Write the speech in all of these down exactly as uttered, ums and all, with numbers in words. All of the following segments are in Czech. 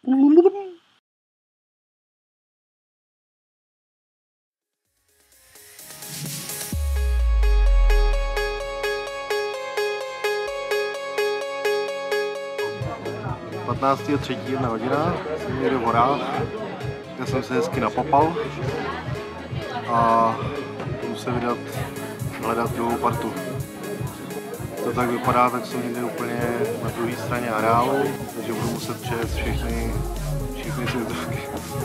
patnáctého třetího jedna hodina, jsem někde v horách, kde jsem se hezky napopal a budu se vydat hledat druhou partu. To tak vypadá, tak jsem někde úplně na druhé straně areálu, takže budu muset přejet všechny, všechny světovky.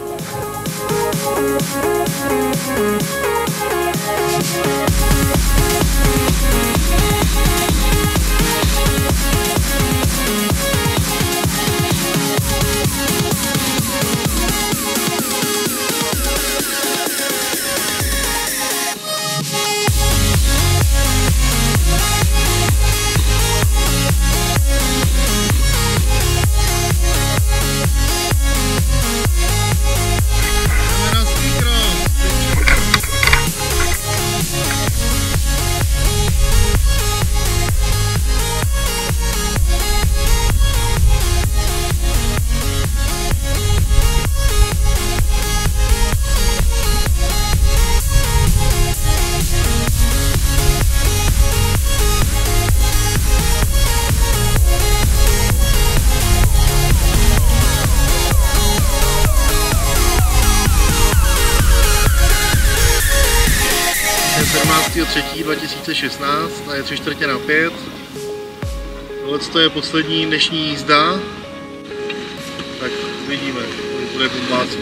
sedmnáctého třetího dva tisíce šestnáct a je tři čtvrtě na pět. Tohle je poslední dnešní jízda. Tak uvidíme, kolik bude bombáců.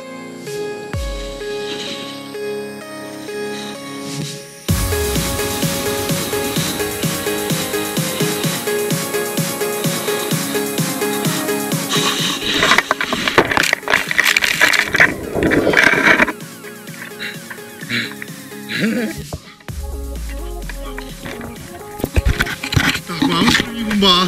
Tak mám první bombác.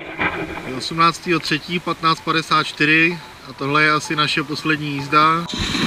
osmnáctého třetího patnáct padesát čtyři a tohle je asi naše poslední jízda.